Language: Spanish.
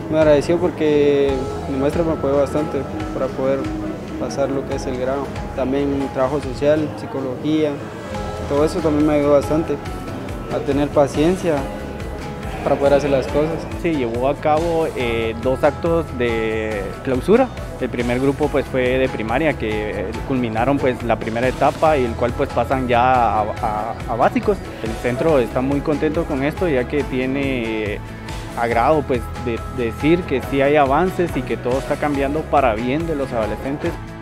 Me agradeció porque mi maestra me apoyó bastante para poder pasar lo que es el grado. También trabajo social, psicología, todo eso también me ayudó bastante a tener paciencia para poder hacer las cosas. Se llevó a cabo 2 actos de clausura. El primer grupo pues fue de primaria, que culminaron pues la primera etapa y el cual pues pasan ya a básicos. El centro está muy contento con esto, ya que tiene agrado pues de decir que sí hay avances y que todo está cambiando para bien de los adolescentes.